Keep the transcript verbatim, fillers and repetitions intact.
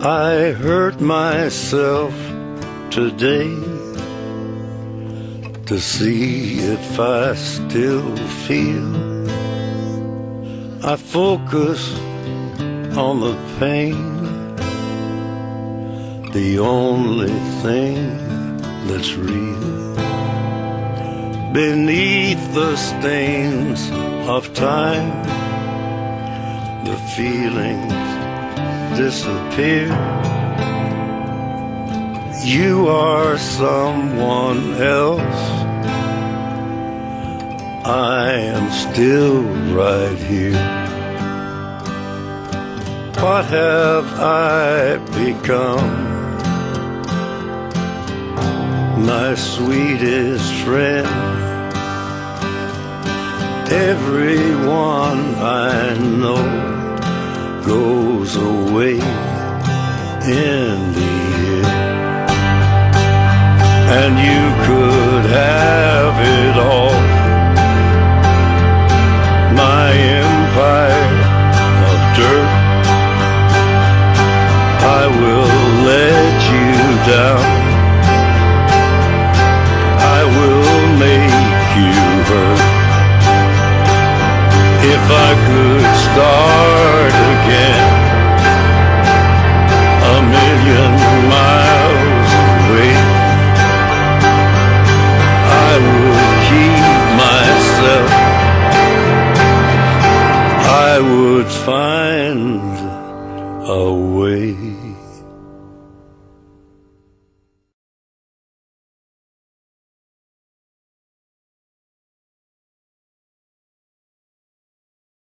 I hurt myself today to see if I still feel. I focus on the pain, the only thing that's real. Beneath the stains of time, the feelings disappear. You are someone else, I am still right here. What have I become? My sweetest friend, everyone I know goes away in the end. And you could have it all, my empire of dirt. I will let you down